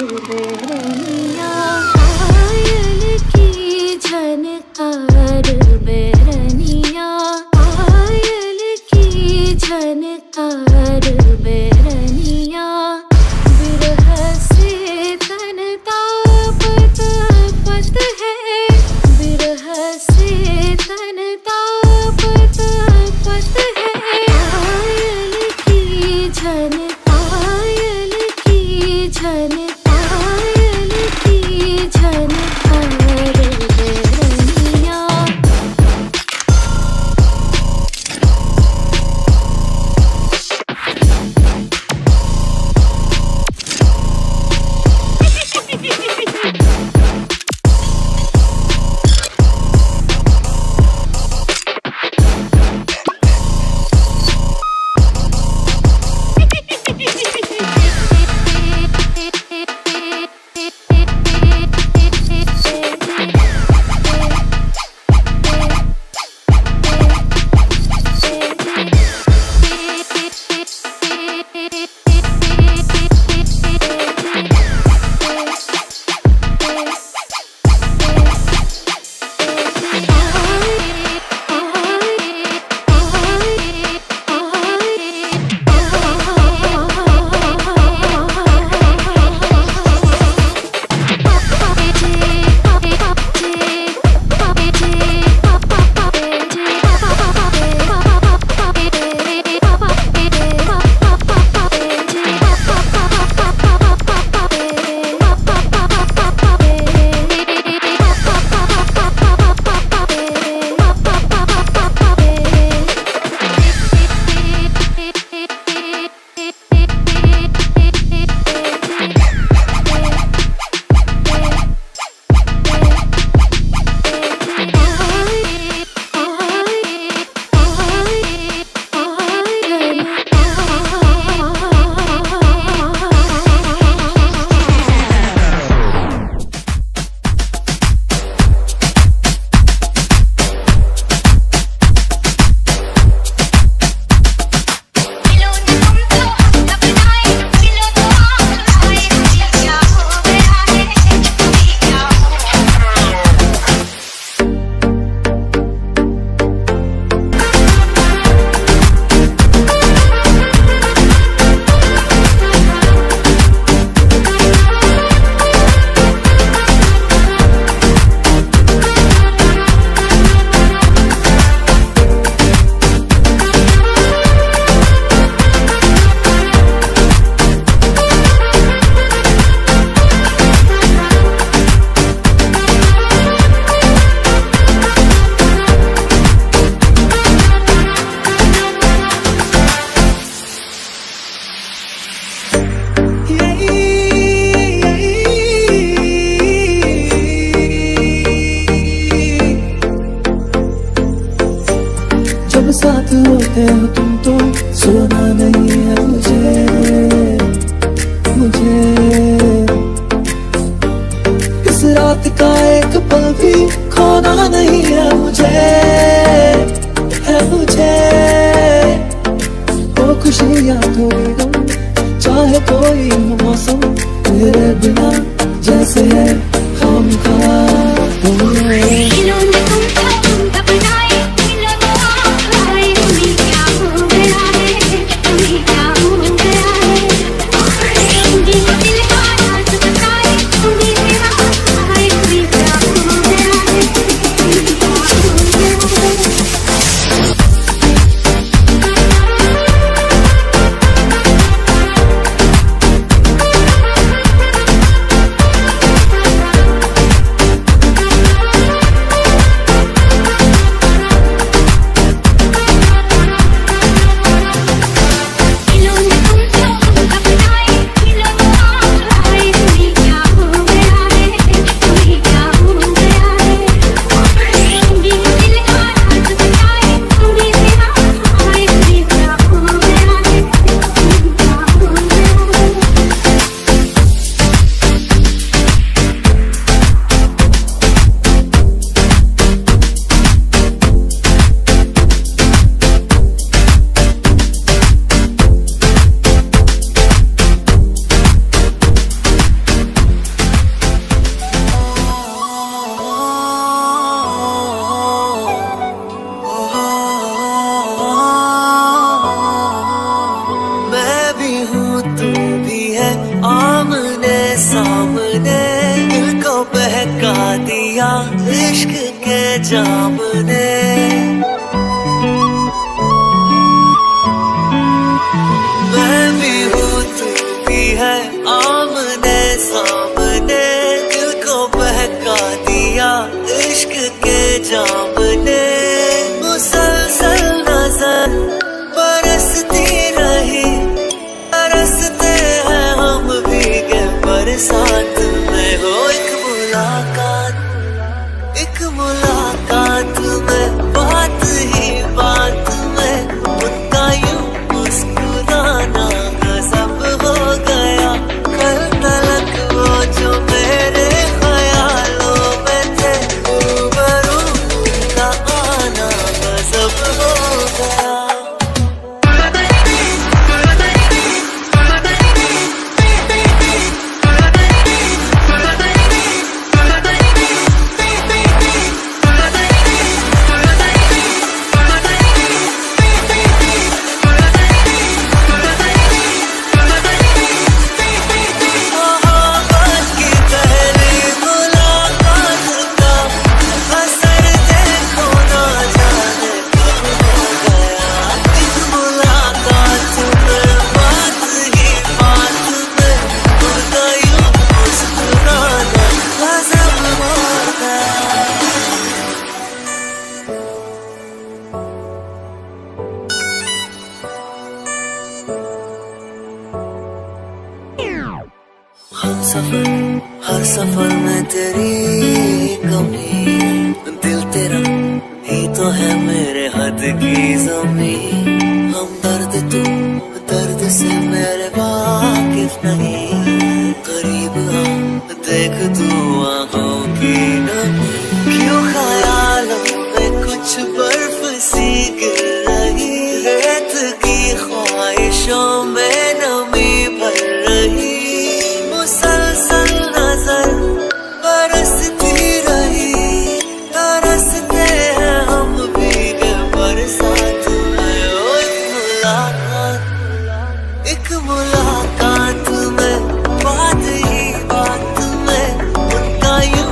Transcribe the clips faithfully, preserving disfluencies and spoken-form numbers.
बेरनिया, पायल की झनकार बेरनिया, पायल की झनकार बेरनिया, बिरह से तन तापत पत है, बिरह से तन तापत पत है, पायल की झन, पायल की झन, पायल की झनकार बेरनिया। जब साथ होते हो तुम तो सोना नहीं है मुझे, मुझे इस रात का एक पल भी खोना नहीं है मुझे, है मुझे वो खुशी या कोई गम, चाहे कोई हो मौसम, तेरे बिना जैसे है खामखा जामने। मैं भी हूँ तू भी है आमने सामने, दिल को बहका दिया इश्क के जामने। मुसलसल नजर बरसती रही, बरसते हैं हम भीगे बरसात में। हो एक मुलाकात, एक मुलाकात में, बात ही बात में उनका यूं मुस्कुराना गजब हो गया। कल तलक वो जो मेरे ख्यालों में थे, रूबरू उनका आना गजब हो गया। हम सफर, हर सफर में तेरी कमी, दिल तेरा ही तो है मेरे हद की ज़मीं। हम दर्द तू दर्द से मेरे वाकिफ नहीं, करीब आ देख तू आँखों की नमी। क्यों ख्यालों में कुछ बर्फ सी गिर रही, रेत की ख्वाहिशों में नमी भर रही। मुसलसल नजर बरसती रही, तरसते हैं हम भीगे बरसात में। ओ एक मुलाकात, एक मुलाकात में, बात ही बात में उनका यूं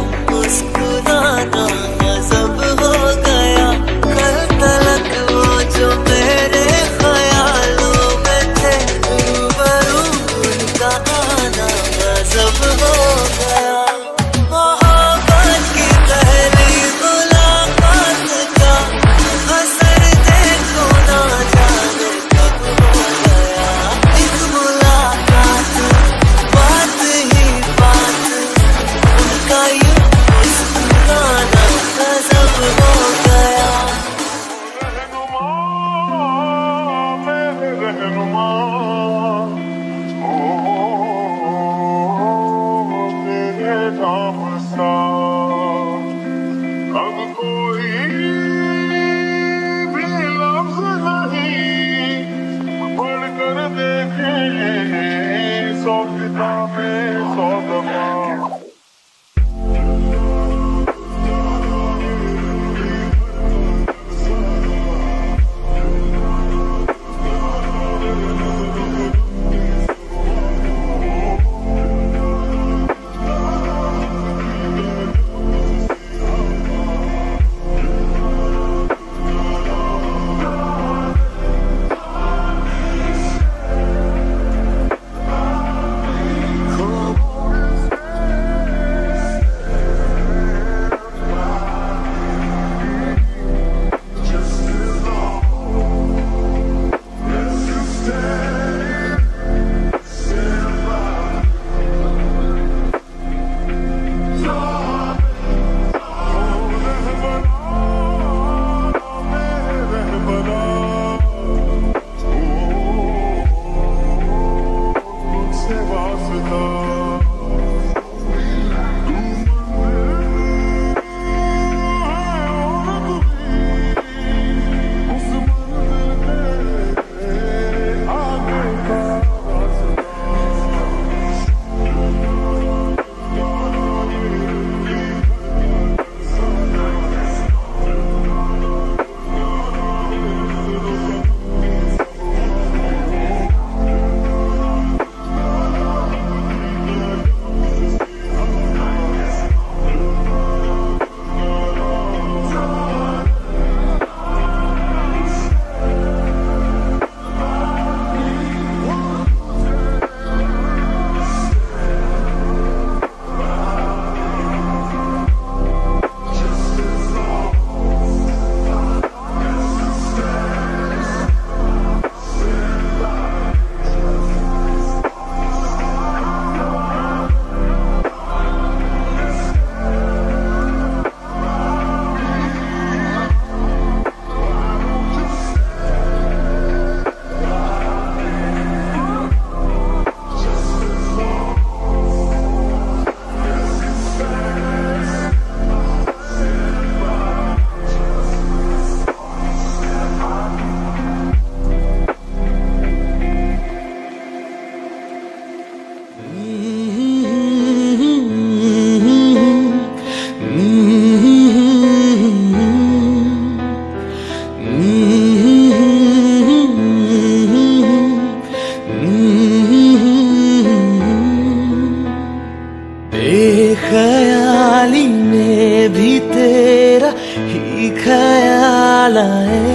बेख्याली में भी तेरा ही ख्याल आए,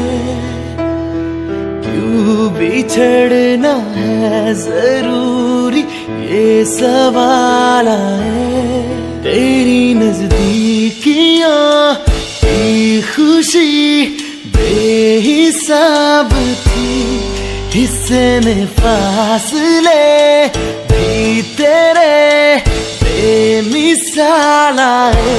क्यों बिछड़ना है जरूरी ये सवाल आए। तेरी नजदीकियां की खुशी बेहिसाब थी, हिस्से में फासले भी तेरे बेमिसाल आए।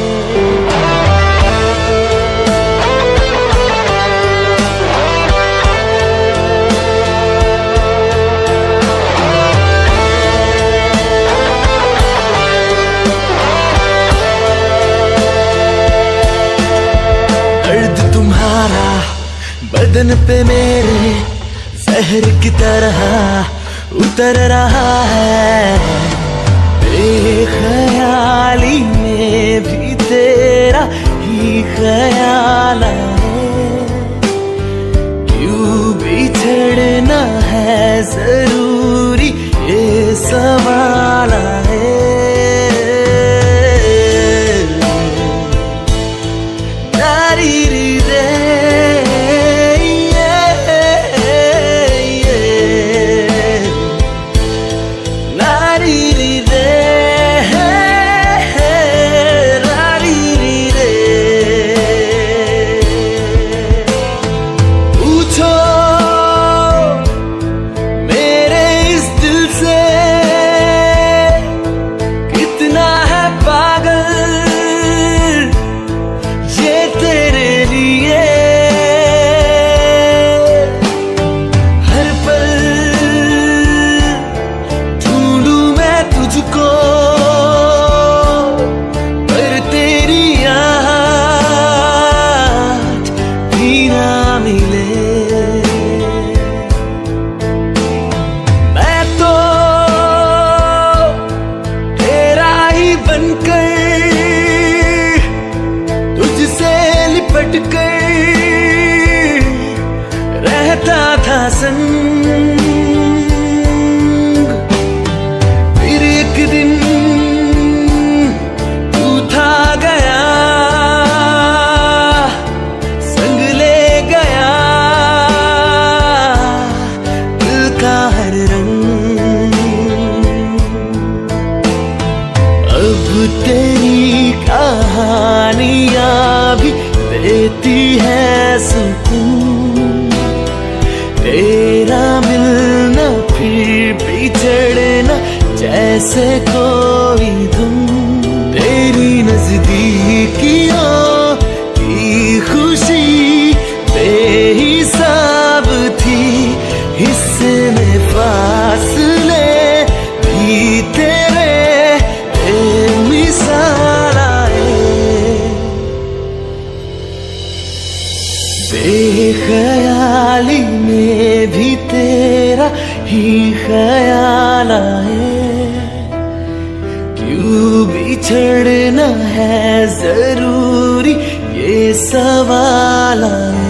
दर्द तुम्हारा बदन पे मेरे जहर की तरह उतर रहा है, बेख्याली में भी तेरा ही ख्याल आए, क्यों बिछड़ना है जरूरी ये सवाल आए। रहता था संग, फिर एक दिन तू था गया, संग ले गया दिल का हर रंग। अब तेरी कहानियां भी देती है सुकून, तेरा मिलना फिर बिछड़ना जैसे कोई धुन। तेरी नजदीकियों की खुशी बेहिसाब थी, हिस्से में फासले भी तेरे बेमिसाल आए। बेख्याली में भी तेरा ही ख्याल आए, क्यों बिछड़ना है जरूरी ये सवाल आए।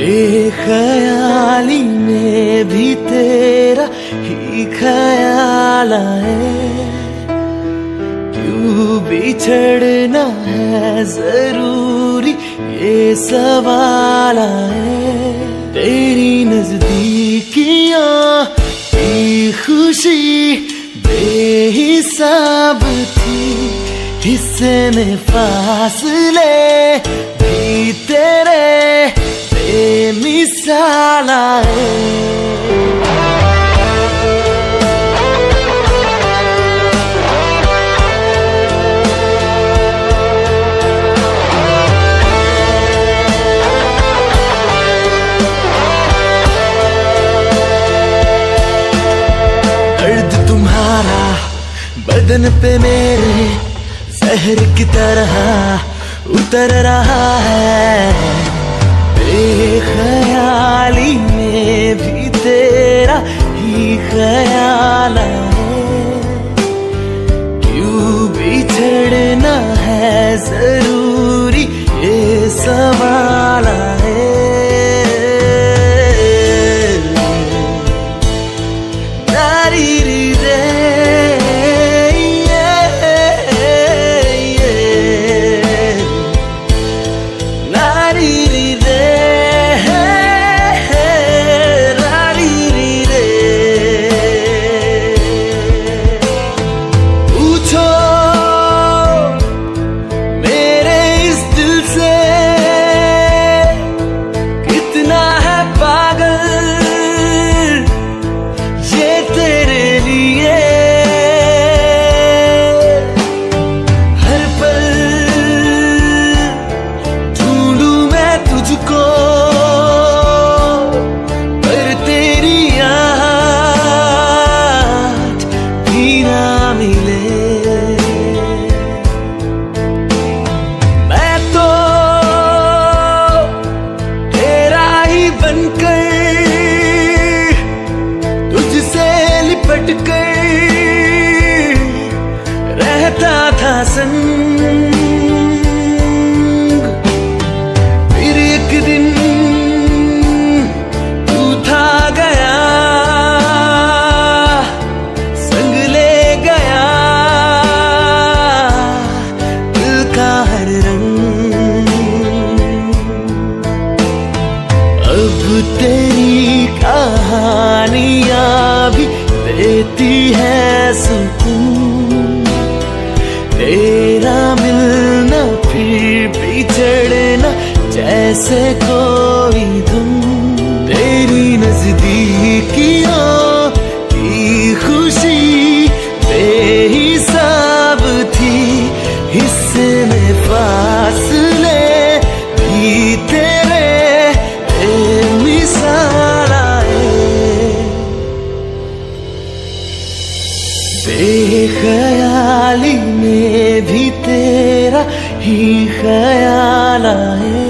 बेख्याली में भी तेरा ही ख्याल आए, क्यों बिछड़ना है जरूरी ये सवाल आए। तेरी नजदीकियां की खुशी बेहिसाब थी, हिस्से में फासले भी तेरे बेमिसाल आए। बदन पे मेरे जहर की तरह उतर रहा है, बेख्याली में भी तेरा ही ख्याल आए, क्यों बिछड़ना है जरूरी ये सवाल आए। नारी रे रहता था संग, फिर एक दिन तू था गया, संग ले गया दिल का हर रंग। अब तेरी कहानियां भी देती है सुकून, तेरा मिलना फिर बिछड़ना जैसे कोई धुन। तेरी नजदीकियों की खुशी बेहिसाब थी, हिस्से में फासले भी तेरे बेमिसाल आए। बेख्याली में भी तेरा ही ख्याल आए,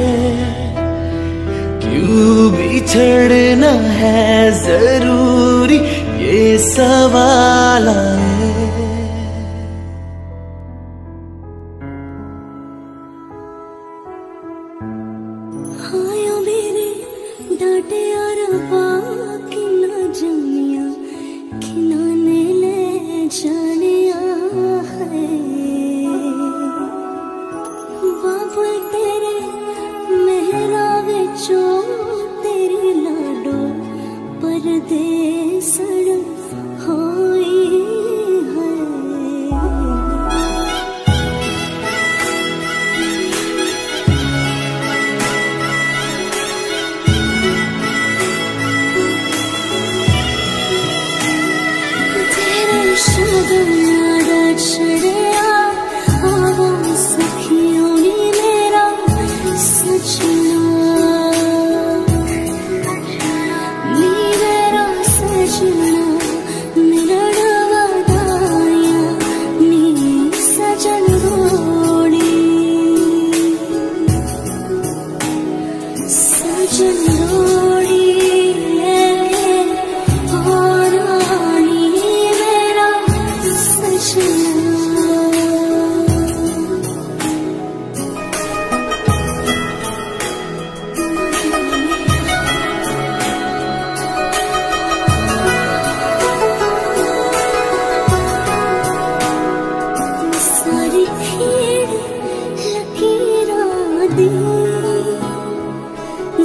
क्यों बिछड़ना है जरूरी ये सवाल आए। हायो मेरे डाटे और बाकी ना जमिया, खिनाने ले जानिया है। बाबू तेरे मेहरा विचो तेरी लाडो परदेसड़ होई है। तेरे शब्द याद छड़िया आवो सखियों नी मेरा सजना, नी मेरा सजना मेरा डवादाया नी सजन रोड़ी, सजन रोड़ी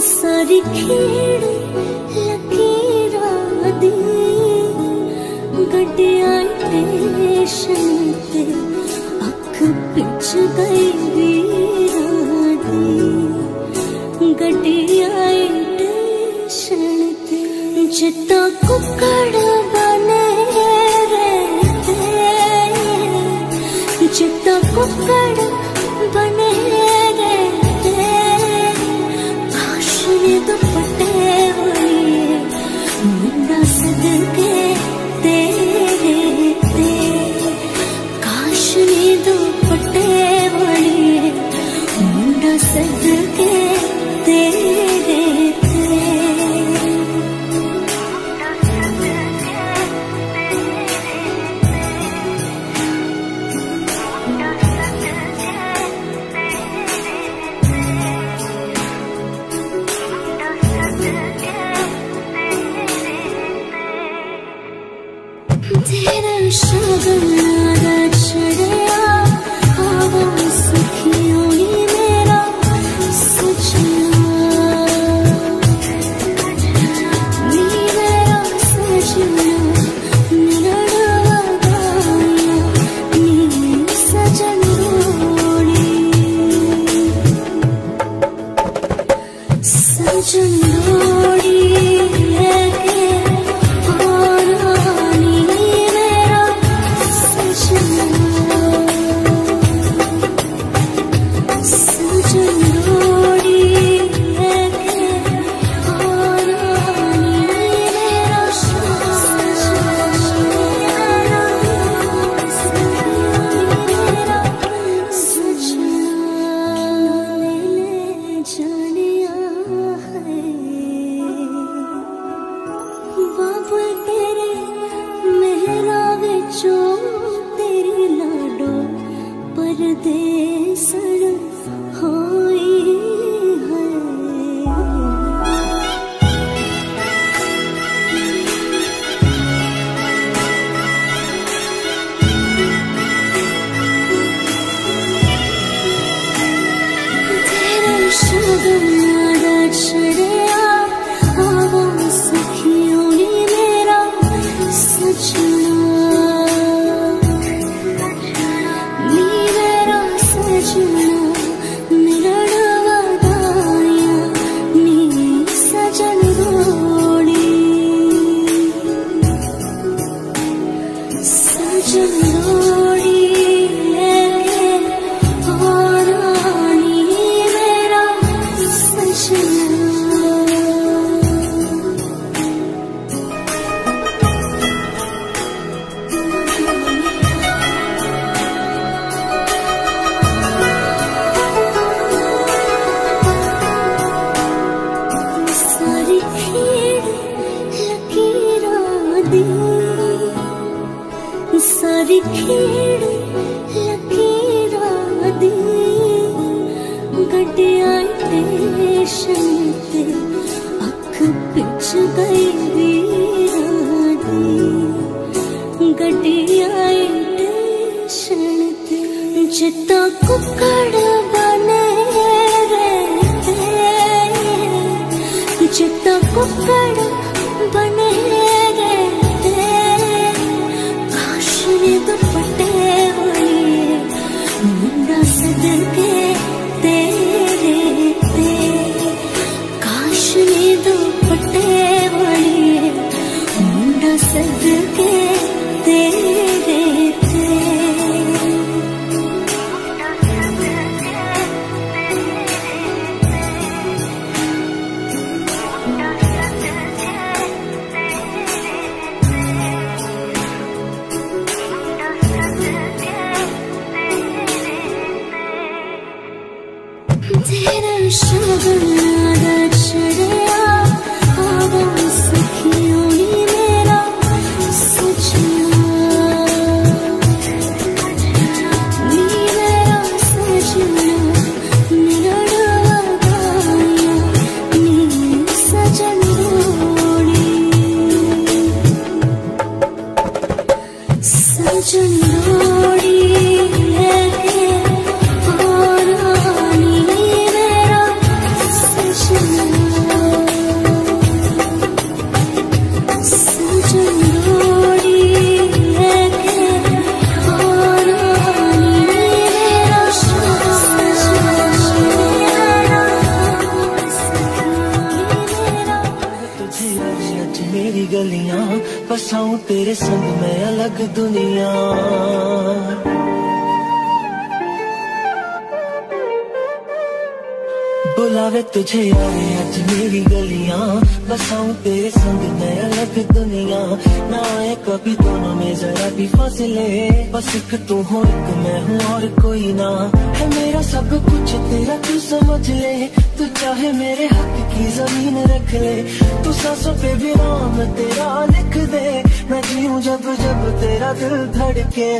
सारी खेड़ लकीरां दी गड्डियां स्टेशन ते अख पिच गई वीरां दी गड्डियां स्टेशन ते जित्ता कुकड़ बने रहते जित्ता कुकड़ बने रहते काशनी दुपट्टे वाली मुंडा सदके तेरे ते काशनी दुपट्टे वाली मुंडा सदके तेरे तेरा शगनादा चढ़िया हवा सखियों नी मेरा सजना नी मेरा सजना मेरा गाया नी सजन रोड़ी सजन रोड़ी शगनादा चढ़िया हवा सखियों नी मेरा सजना नी मेरा सजना मेरा गाया नी सजन रोड़ी सजन रोड़ी सारी खेड़ लकीरां दी गड्डियां स्टेशन ते अख पिच गई वीरां दी गड्डियां स्टेशन ते जित्ता कुकड़ बने रहते जित्ता कुकड़ बने दुपट्टे वाली मुंडा सदके तेरे ते काशनी दुपट्टे वाली मुंडा सदके तेरे ते तेरा शगनादा चढ़िया गलियां, बसाऊं तेरे संग मैं अलग दुनिया। बुलावे तुझे यारे आज मेरी गलियां, बसाऊं तेरे संग मैं अलग दुनिया। ना आए कभी दोनों में जरा भी फासले, बस एक तू हो एक मैं हूँ और कोई ना। है मेरा सब कुछ तेरा तू समझ ले, तू चाहे मेरे हक की जमीन रख ले। तू सांसों पे भी नाम तेरा लिख दे, मैं जीऊं जब जब तेरा दिल धड़के।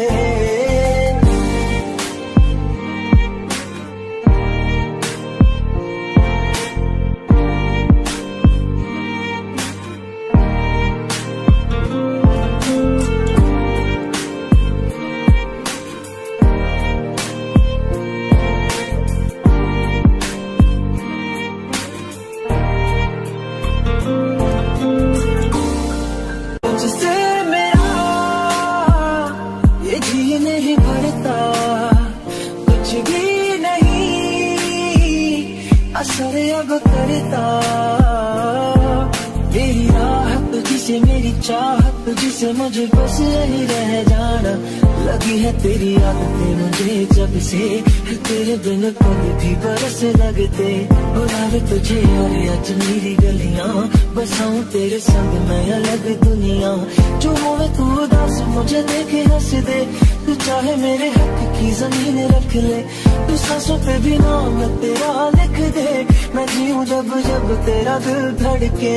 असर अब करता मेरी राहत जिसे मेरी चाहत, जिसे मुझे बस यही रह जाना। लगी है तेरी आदतें मुझे जब से, तेरे बिन पल भी बरस लगते। बुलावे तुझे और आज मेरी गलियां, बसाऊं तेरे संग मैं अलग दुनिया। जो होवे तू उदास मुझे देखे हंस दे, तू चाहे मेरे हक की जमीन रख ले। तू सांसों पे भी नाम तेरा लिख दे, मैं जीऊं जब जब तेरा दिल धड़के।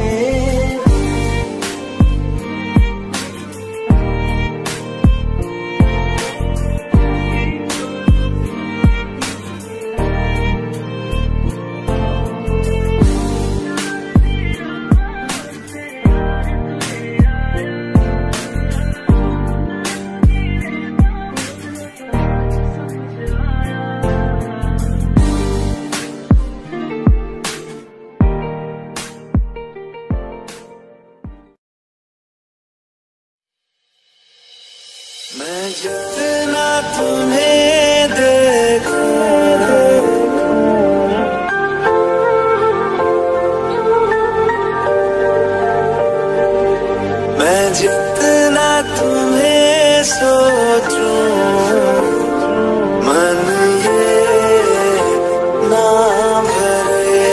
मैं जितना तुम्हें देखूं, मैं जितना तुम्हें सोचूं, मन ये ना भरे।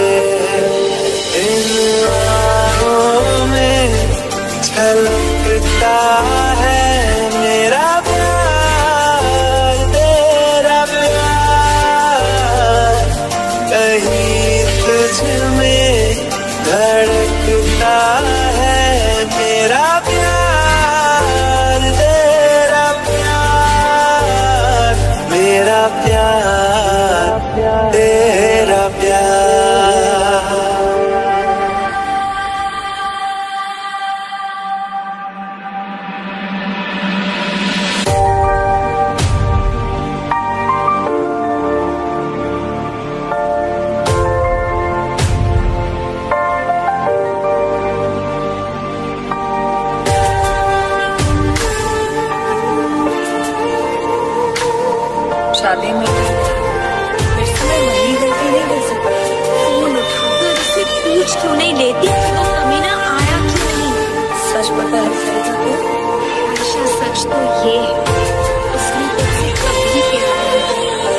इन आँखों में छलकता है मेरा प्यार, तेरा प्यार। कहीं तुझ में धड़कता है मेरा प्यार, तेरा प्यार। मेरा प्यार, तेरा प्यार। शादी में फिर से मैं वही गलती नहीं कर सकती। फोन उठाकर उससे पूछ क्यों नहीं लेती, तो कमीना आया क्यों नहीं। सच पता है तो आयशा, सच तो ये है उसने तुझसे कभी प्यार नहीं किया।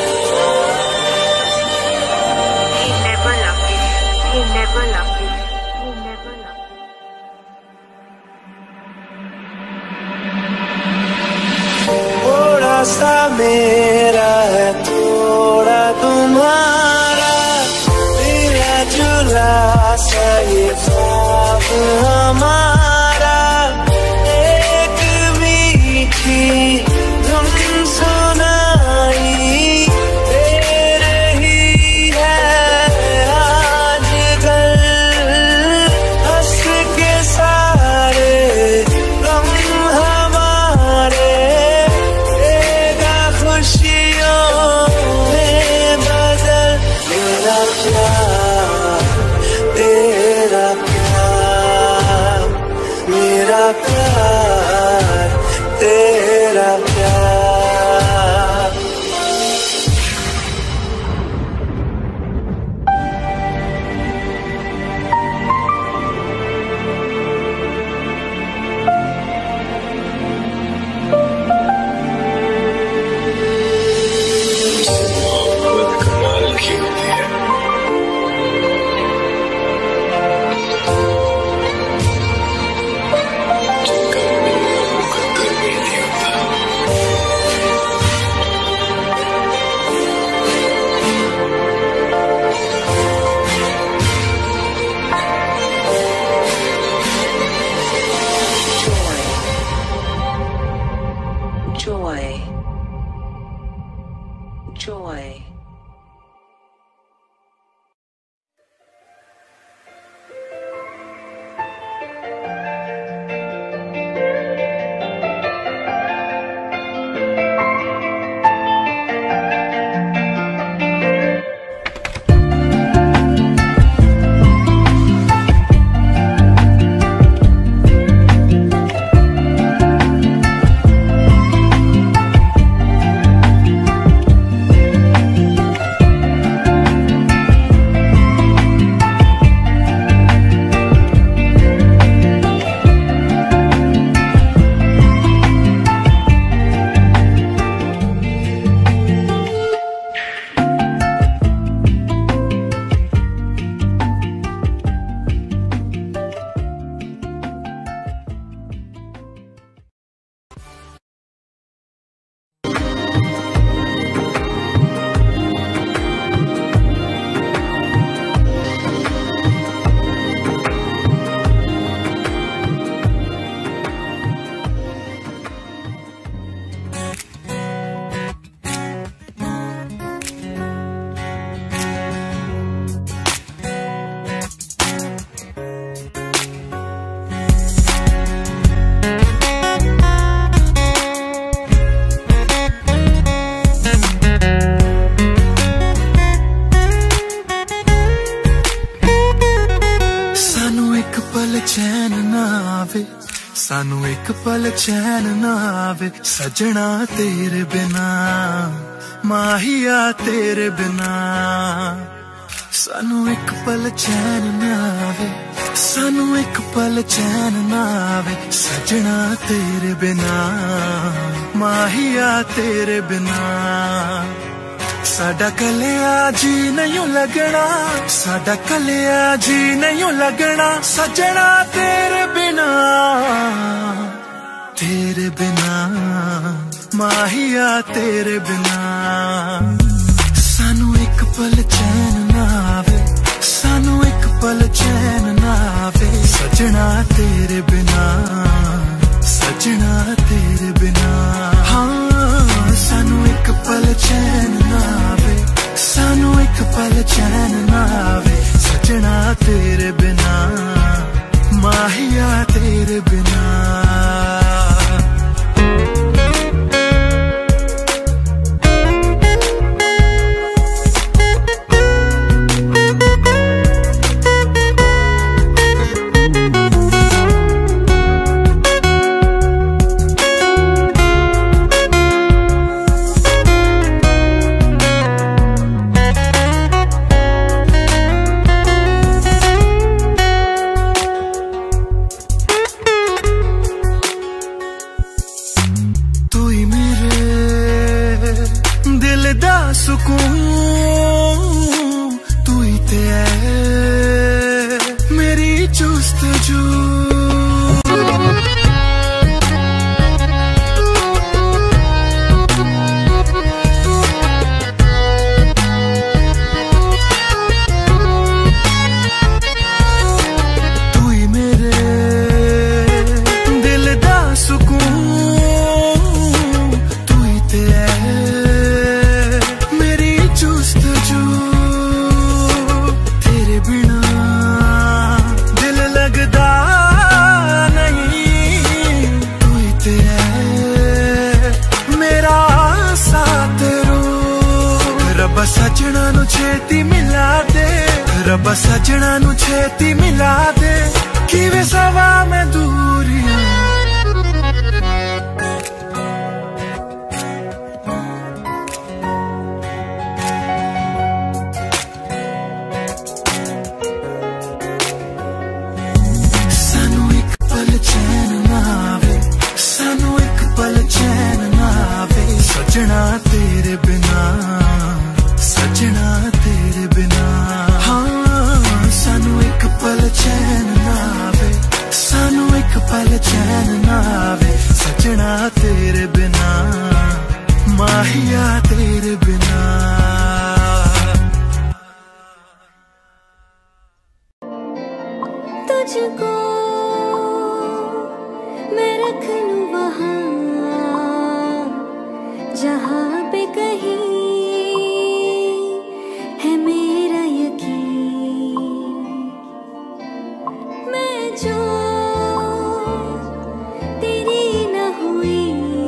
He never loved you. He never loved you. He never loved you. थोड़ा सा मेरा है, थोड़ा तुम्हारा, मिला जुला सा ये ख्वाब हमारा। एक मीठी धुन सुनाई दे रही है आजकल, हंस के सारे गम हमारे खुशियों में बदल। मेरा प्यार, तेरा प्यार। पल चैन ना आवे, सानू एक पल चैन ना आवे, सजना तेरे बिना, माहिया तेरे बिना। सानू एक पल चैन ना आवे, सानू एक पल चैन ना आवे, सजना तेरे बिना, माहिया तेरे बिना। साडा कलिया जी नहीं लगना, साडा कलिया जी नहीं लगना, सजना तेरे बिना, तेरे बिना, माहिया तेरे बिना। सानू एक पल चैन ना आवे, सानू एक पल चैन ना आवे, सजना तेरे बिना, सजना तेरे बिना। हाँ सानू एक पल चैन ना आवे, सानू एक पल चैन ना आवे, सजना तेरे बिना, माहिया तेरे बिना। सजना नु छेती मिला दे, रब्बा सजना नु छेती मिला दे, किवे सवा में दूरियां। सानू एक पल चैन ना आवे, सानू एक पल चैन ना आवे, सजना तेरे बिना, सजना तेरे बिना। हाँ सानू एक पल चैन ना आवे, सानू एक पल चैन ना आवे, सजना तेरे बिना, माहिया तेरे बिना। तुझको मैं रख लूं वहाँ जहाँ पे कहीं है मेरा यकीन। मैं जो तेरी न हुई,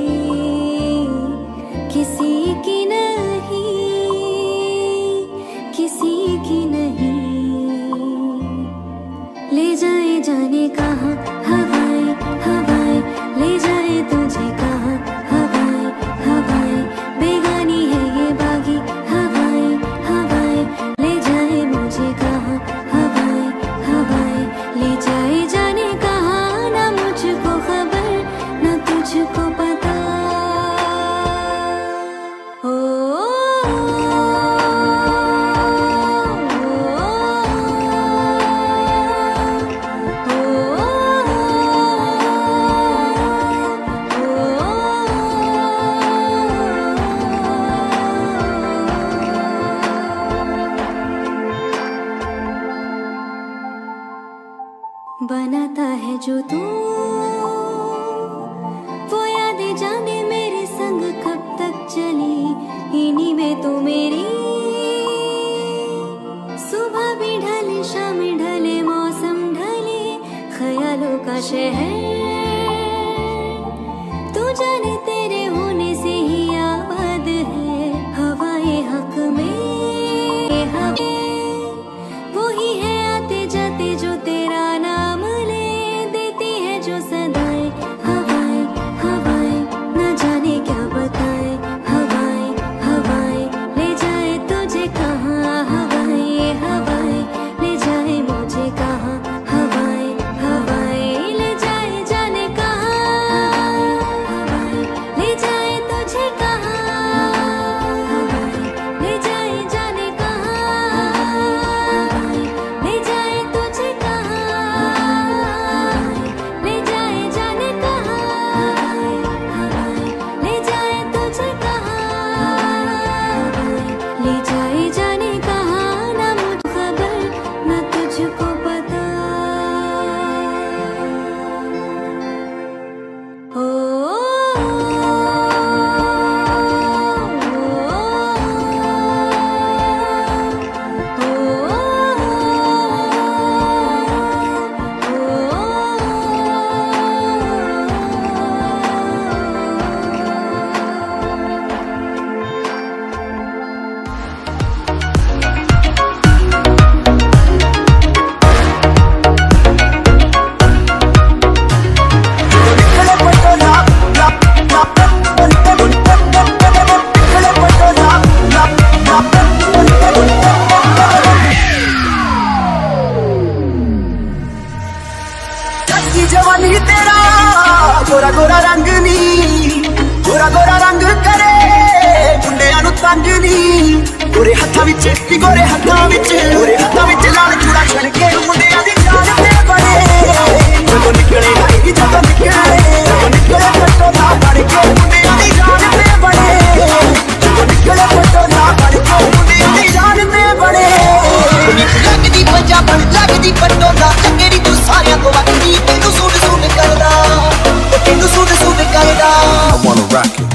किसी की नहीं, किसी की नहीं। ले जाए जाने कहाँ हवाएं हवाएं, ले जाए तुझे कहाँ हवाएं हवाएं, बेगानी है ये बागी हवाएं हवाएं, ले जाए मुझे कहाँ हवाएं हवाएं, ले जाए जाने कहाँ, ना मुझको खबर ना तुझको पता। ओ, बनाता है जो तू वो यादें जाने मेरे संग कब तक चली, इन्हीं में तो मेरी सुबह भी ढले शाम ढले मौसम ढले, ख्यालों का शहर तू जाने तेरे होने से ही आबाद है। हवाएं हक में हवा वो ही है आते जाते जो तेरा नाम ले, जवानी तेरा गोरा गोरा रंग नी, गोरा गोरा रंग करे मुंडियां नूं तंग नी। गोरे हत्थां विच नी गोरे हत्थां विच गोरे हत्थां विच लाल चूड़ा छणके मुंडियां दी जान ते बड़े। जदों निकले आई जदों निकले जदों निकले पट्टो ना फड़ के मुंडियां दी जान ते बड़े। जदों निकले पट्टो ना फड़ के मुंडियां दी जान ते बड़े। लगदी पंजाबण लगदी पट्टो ना लगेड़ी तू सारियां तो वक्ती तेनू सूट सूट करदा तेनू सूट सूट करदा। I wanna rock it.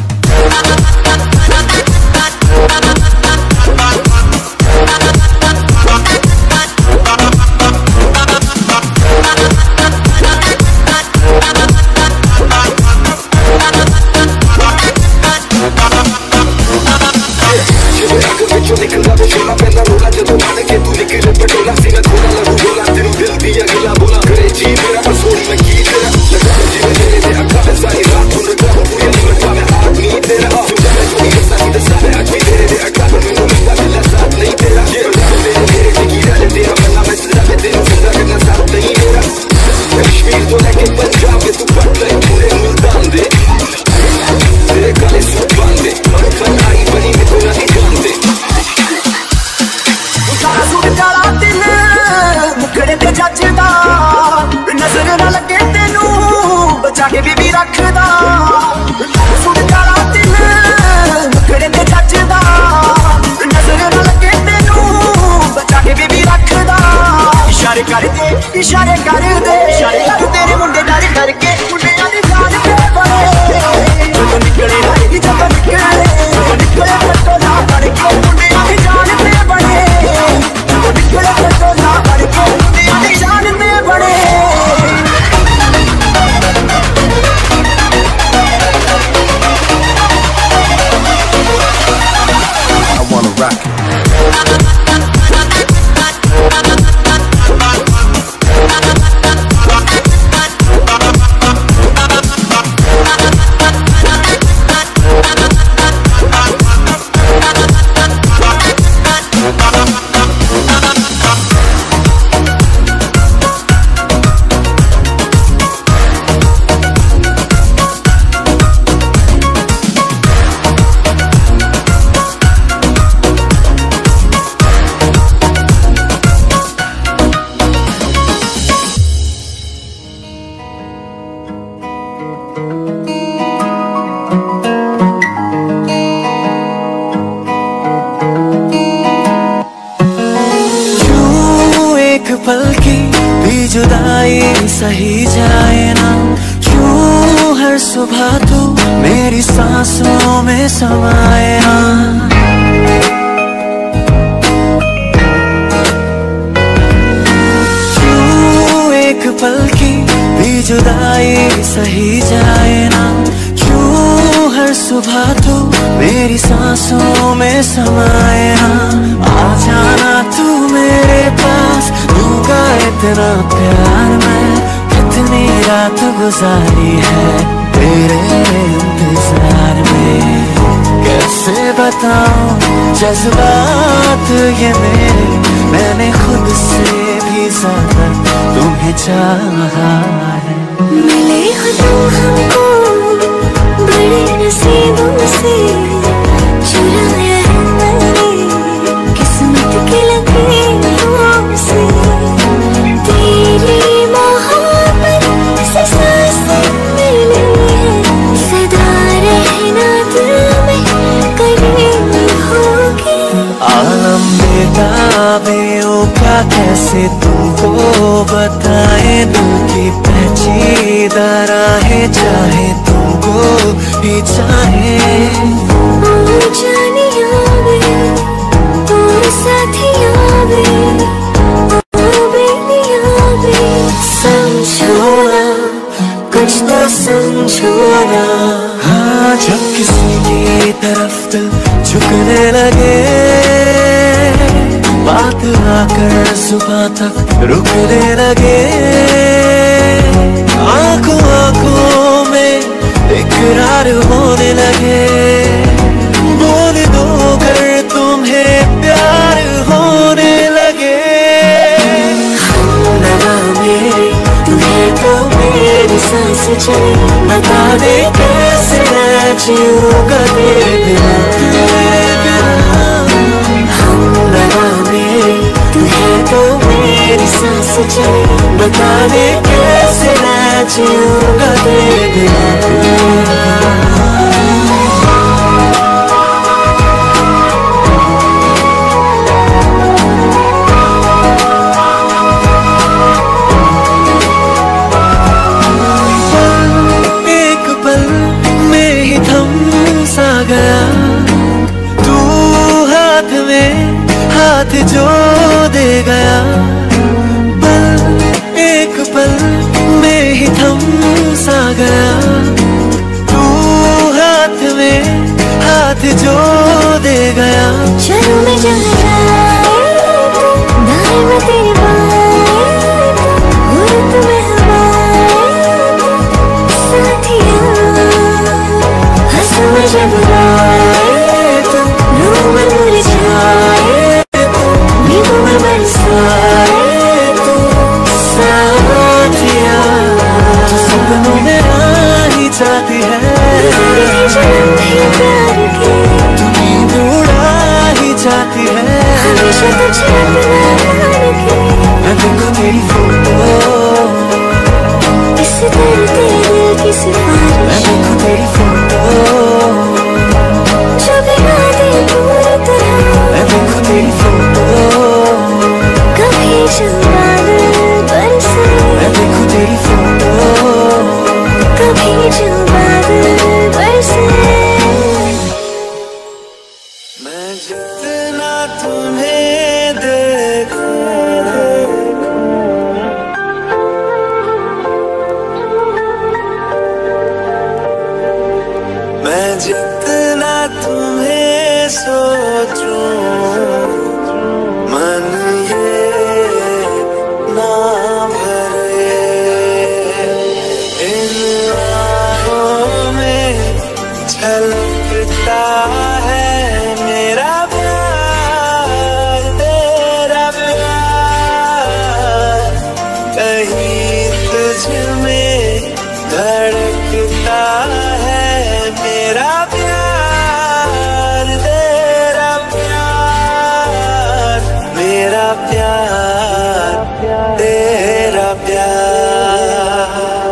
इशारे कर दे इशारे कर तेरे मुंडे डर डर के मुंडियां दी जान ते बड़े। जदों निकले आई जदों निकले जदों निकले पट्टो ना फड़ के मुंडियां दी जान ते बड़े। जदों निकले पट्टो ना फड़ के मुंडियां दी जान ते बड़े। I wanna rock it. पल की भी जुदाई सही जाए ना। क्यों हर सुबह तू मेरी सांसों में समाए ना। क्यों एक पल की भी जुदाई सही जाए ना। क्यों हर सुबह तू मेरी सांसों में समाए ना। आ जाना तू मेरे पास दूंगा इतना प्यार मैं। कितनी रात गुजारी है तेरे इंतजार में। कैसे बताऊं जज्बात ये मेरे मैंने खुद से भी ज्यादा तुम्हें चाहा है। मिले हो तुम हमको बड़े नसीबों से। चुराया है मैंने किस्मत के लकीरों से। तेरी मोहब्बत से सांसें मिली है। सदा रहना दिल में करीब होगी। आलम बेताबियों का कैसे तुमको बताए। दिल की पेचीदा राहें चाहे तुमको ही चाहे। ओ जानिया वे ओ साथिया वे ओ बेनिया वे। समझो ना कुछ तो समझो ना। हाँ जब किसी की तरफ दिल झुकने लगे। बात आकर सुबह तक रुकने लगे। आंखों आंखों में इकरार होने लगे। बोल दो कर तुम्हें प्यार होने लगे। लगा मेरे तुम्हें तो मेरे सांस चले, बता दे कैसे मैं जीऊंगा तेरे बिना। हम लगाने तू है तो मेरी सांस चले, बता दे कैसे मैं जीऊंगा तेरे बिना। तू हाथ में हाथ जो दे गया, पल एक पल में ही थम सा गया। तू हाथ में हाथ जो दे गया। चलो मैं जहाँ जाए दाएं में तेरी बाएं, और तुम्हें हवाएं साथिया। हंसू मैं जब रोए तो रूह में मुरझाए, भीगू मैं बरसाए तो साथिया। जो सपनों में आनी चाहती है, जन्म भी प्यार के तू नींद उड़ा ही चाहती है। हमेशा तुझे अपना रखे, मैं देखूं तेरी फोटो, इस दर्द दिल की सिफारिश। मैं देखूं तेरी फोटो, जो बिना दे पूरी तरह। मैं देखूं तेरी फोटो, कभी जो बादल बरसे, मैं देखूं तेरी फोटो, कभी जो बादल बरसे। मैं जितना तुम्हें देखूं, मैं जितना तुम्हें सोचूं, मन ये ना भरे। इन आँखों में छलकता है मेरा प्यार, तेरा प्यार। कहीं तुझ में धड़कता है मेरा प्यार, तेरा प्यार। मेरा प्यार, तेरा प्यार।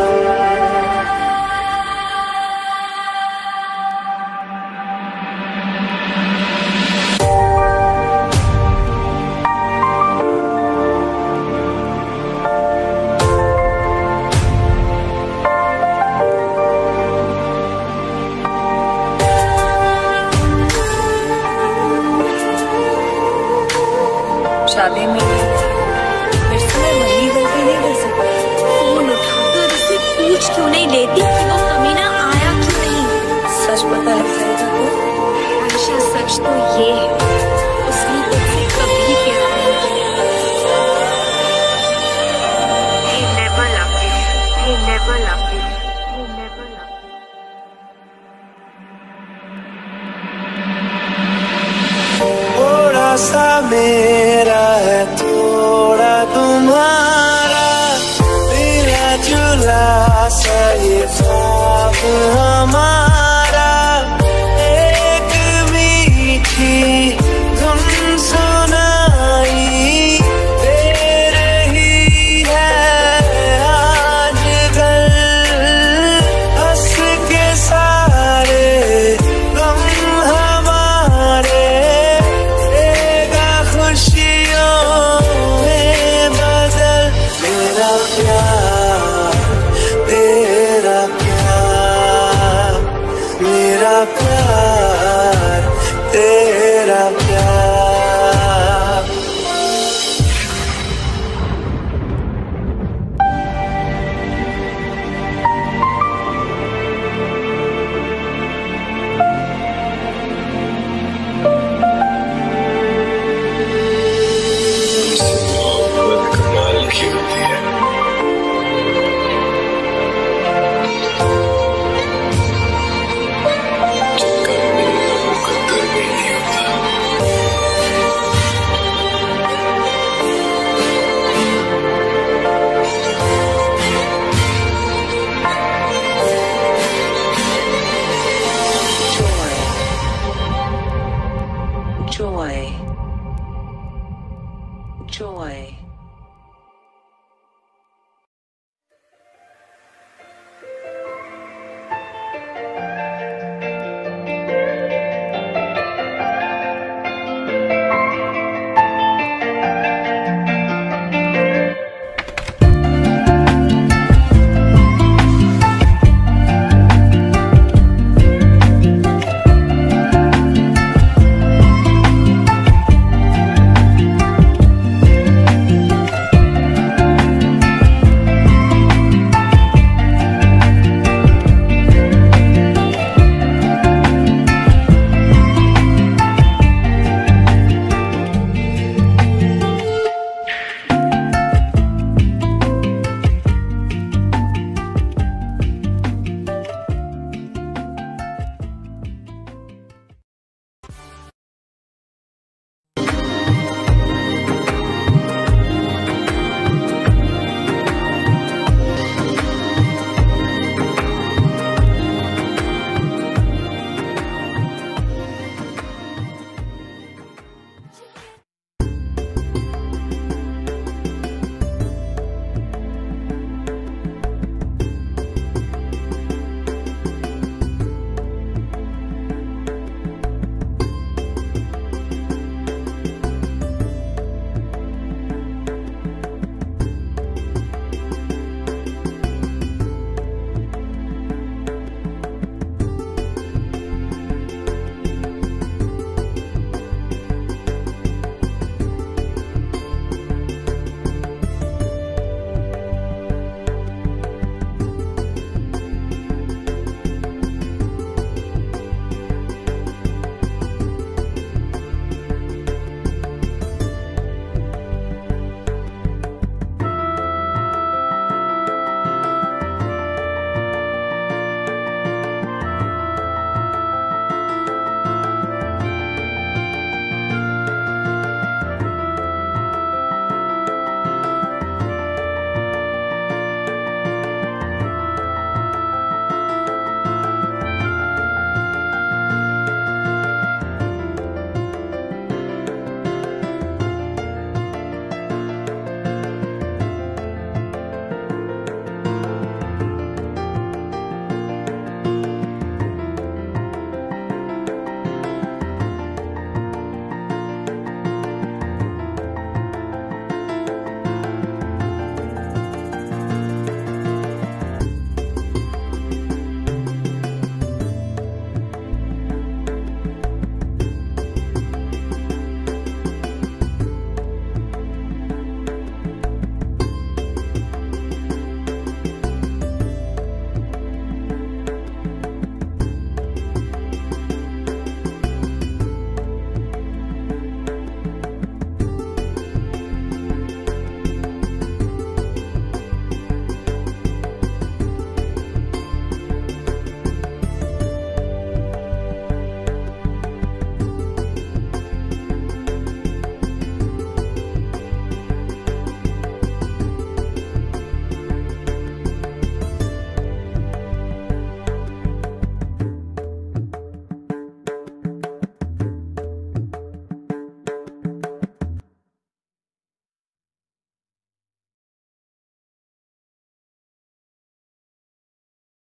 शादी में फिर से मैं वही गलती नहीं कर सकती। फोन उठाकर उससे पूछ क्यों नहीं लेती कि वो कमीना आया क्यों नहीं। सच पता लग जाएगा तो आयशा, सच तो ये है उसने तुझसे कभी प्यार नहीं किया। He never loved you. He never loved you. He never loved you. थोड़ा सा मेरा है, थोड़ा तुम्हारा, मिला जुला सा ये ख्वाब हमारा।